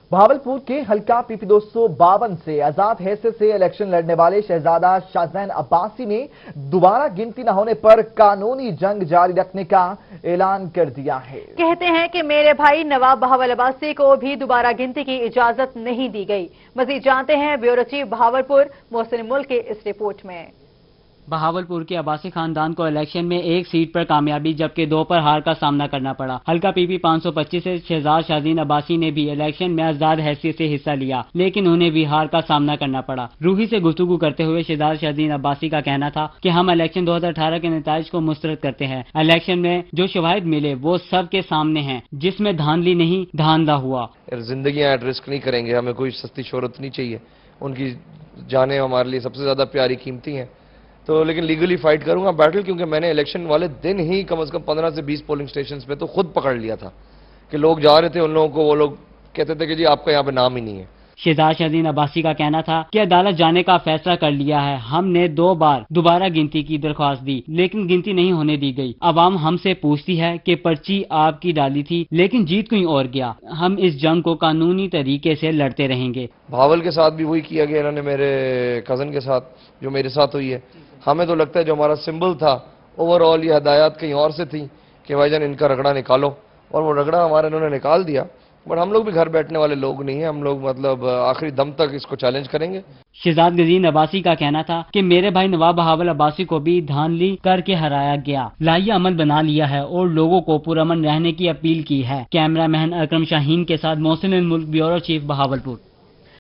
बहावलपुर के हल्का पीपी 252 से आजाद हैसियत से इलेक्शन लड़ने वाले शहजादा शहजैन अब्बासी ने दोबारा गिनती न होने पर कानूनी जंग जारी रखने का ऐलान कर दिया है। कहते हैं कि मेरे भाई नवाब बहावल अब्बासी को भी दोबारा गिनती की इजाजत नहीं दी गई। मजीद जानते हैं ब्यूरो चीफ बहावलपुर मोहसिन मुल्क के इस रिपोर्ट में। बहावलपुर के अब्बासी खानदान को इलेक्शन में एक सीट पर कामयाबी जबकि दो पर हार का सामना करना पड़ा। हल्का पीपी 525 से शहजाद शहज़ाइन अब्बासी ने भी इलेक्शन में आजाद हैसियत से हिस्सा लिया, लेकिन उन्हें भी हार का सामना करना पड़ा। रूही से गुफ्तगू करते हुए शहजाद शहज़ाइन अब्बासी का कहना था कि हम इलेक्शन 2018 के नताइज को मुस्तरद करते हैं। इलेक्शन में जो शवाहिद मिले वो सबके सामने हैं, जिसमें धांधली नहीं धांधला हुआ। जिंदगी एट रिस्क नहीं करेंगे, हमें कोई सस्ती शोहरत नहीं चाहिए। उनकी जानें हमारे लिए सबसे ज्यादा प्यारी कीमती हैं, तो लेकिन लीगली फाइट करूंगा बैटल, क्योंकि मैंने इलेक्शन वाले दिन ही कम से कम 15 से 20 पोलिंग स्टेशंस पे तो खुद पकड़ लिया था कि लोग जा रहे थे, उन लोगों को वो लोग कहते थे कि जी आपका यहाँ पे नाम ही नहीं है। शहजाद शहज़ाइन अब्बासी का कहना था कि अदालत जाने का फैसला कर लिया है। हमने 2 बार दोबारा गिनती की दरख्वास्त दी, लेकिन गिनती नहीं होने दी गई। अवाम हमसे पूछती है कि पर्ची आपकी डाली थी, लेकिन जीत कहीं और गया। हम इस जंग को कानूनी तरीके से लड़ते रहेंगे। भावल के साथ भी वही किया गया, इन्होंने मेरे कजन के साथ जो मेरे साथ हुई है। हमें तो लगता है जो हमारा सिंबल था ओवरऑल ये हदायत कहीं और से थी कि भाईजान इनका रगड़ा निकालो, और वो रगड़ा हमारा इन्होंने निकाल दिया। बट हम लोग भी घर बैठने वाले लोग नहीं हैं, हम लोग मतलब आखिरी दम तक इसको चैलेंज करेंगे। शहजाद गजीन अब्बासी का कहना था कि मेरे भाई नवाब बहावल अब्बासी को भी धांधली करके हराया गया। लाइया अमल बना लिया है और लोगों को पुरअमन रहने की अपील की है। कैमरा मैन अकरम शाहीन के साथ मोहसिन मुल्क, ब्यूरो चीफ, बहावलपुर।